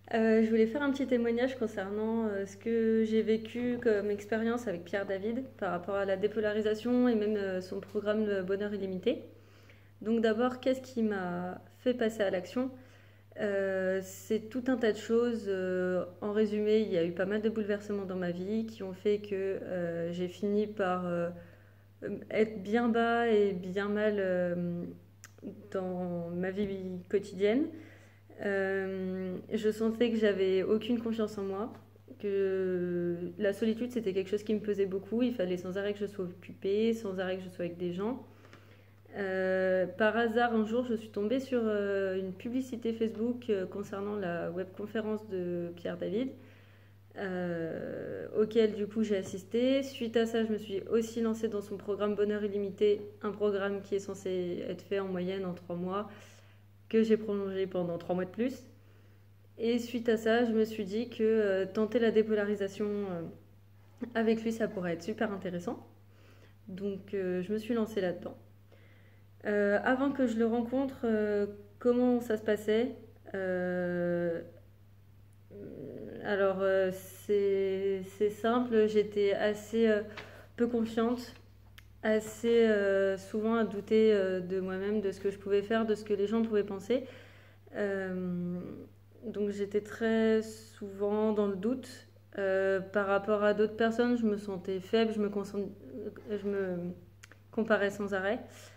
Je voulais faire un petit témoignage concernant ce que j'ai vécu comme expérience avec Pierre David par rapport à la dépolarisation et même son programme de Bonheur illimité. Donc d'abord, qu'est-ce qui m'a fait passer à l'action? C'est tout un tas de choses. En résumé, il y a eu pas mal de bouleversements dans ma vie qui ont fait que j'ai fini par être bien bas et bien mal dans ma vie quotidienne. Je sentais que j'avais aucune confiance en moi, que la solitude c'était quelque chose qui me pesait beaucoup. Il fallait sans arrêt que je sois occupée, sans arrêt que je sois avec des gens. Par hasard, un jour, je suis tombée sur une publicité Facebook concernant la webconférence de Pierre David, auquel du coup j'ai assisté. Suite à ça, je me suis aussi lancée dans son programme Bonheur illimité, un programme qui est censé être fait en moyenne en 3 mois, que j'ai prolongé pendant 3 mois de plus. Et suite à ça, je me suis dit que tenter la dépolarisation avec lui, ça pourrait être super intéressant. Donc je me suis lancée là-dedans. Avant que je le rencontre, comment ça se passait? Euh, alors c'est simple, j'étais assez peu confiante, assez souvent à douter de moi-même, de ce que je pouvais faire, de ce que les gens pouvaient penser. Euh, donc j'étais très souvent dans le doute. Par rapport à d'autres personnes, je me sentais faible, je me comparais sans arrêt.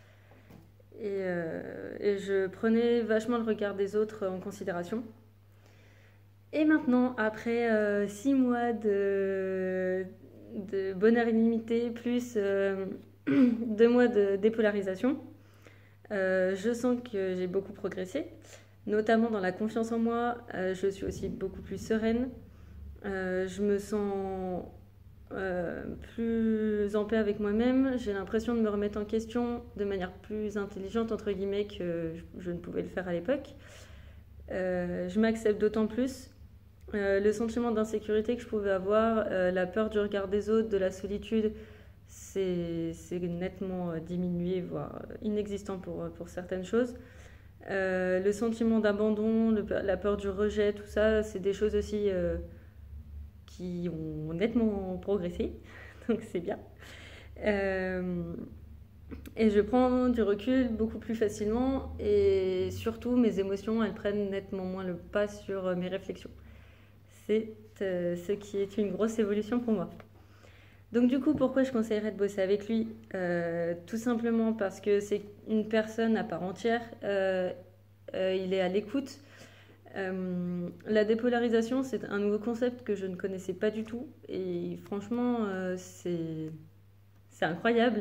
Et je prenais vachement le regard des autres en considération. Et maintenant, après 6 mois de bonheur illimité, plus 2 mois de dépolarisation, je sens que j'ai beaucoup progressé, notamment dans la confiance en moi. Je suis aussi beaucoup plus sereine. Je me sens plus en paix avec moi-même. J'ai l'impression de me remettre en question de manière plus intelligente, entre guillemets, que je ne pouvais le faire à l'époque. Je m'accepte d'autant plus. Le sentiment d'insécurité que je pouvais avoir, la peur du regard des autres, de la solitude, c'est nettement diminué, voire inexistant pour certaines choses. Le sentiment d'abandon, la peur du rejet, tout ça, c'est des choses aussi qui ont nettement progressé, donc c'est bien. Euh, et je prends du recul beaucoup plus facilement et surtout mes émotions, elles prennent nettement moins le pas sur mes réflexions. C'est ce qui est une grosse évolution pour moi. Donc du coup, pourquoi je conseillerais de bosser avec lui? Tout simplement parce que c'est une personne à part entière. Il est à l'écoute. La dépolarisation, c'est un nouveau concept que je ne connaissais pas du tout. Et franchement, c'est incroyable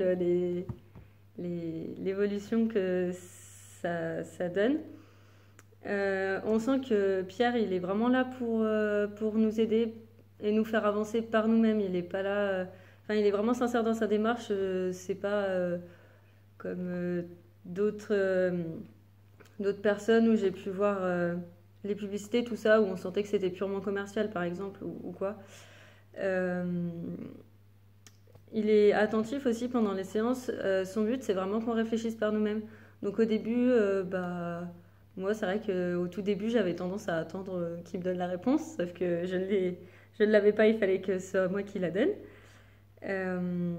l'évolution que ça donne. On sent que Pierre, il est vraiment là pour nous aider et nous faire avancer par nous-mêmes. Il est pas là. Enfin, il est vraiment sincère dans sa démarche. C'est pas comme d'autres d'autres personnes où j'ai pu voir les publicités, tout ça, où on sentait que c'était purement commercial, par exemple, ou quoi. Euh, il est attentif aussi pendant les séances. Son but, c'est vraiment qu'on réfléchisse par nous-mêmes. Donc au début, moi, c'est vrai qu'au tout début, j'avais tendance à attendre qu'il me donne la réponse, sauf que je ne l'avais pas, il fallait que ce soit moi qui la donne. Euh,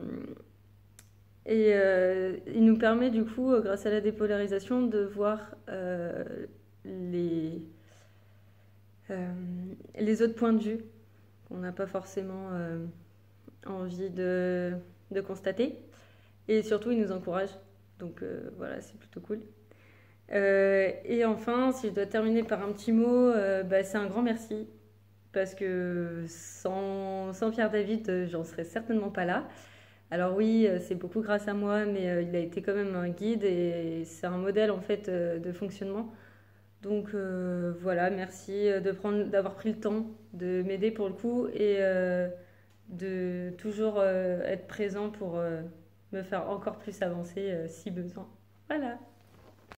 il nous permet du coup, grâce à la dépolarisation, de voir les, euh, les autres points de vue qu'on n'a pas forcément envie de constater. Et surtout, il nous encourage. Donc voilà, c'est plutôt cool. Et enfin, si je dois terminer par un petit mot, c'est un grand merci. Parce que sans Pierre David, j'en serais certainement pas là. Alors oui, c'est beaucoup grâce à moi, mais il a été quand même un guide et c'est un modèle en fait de fonctionnement. Donc voilà, merci d'avoir pris le temps de m'aider pour le coup et de toujours être présent pour me faire encore plus avancer si besoin. Voilà.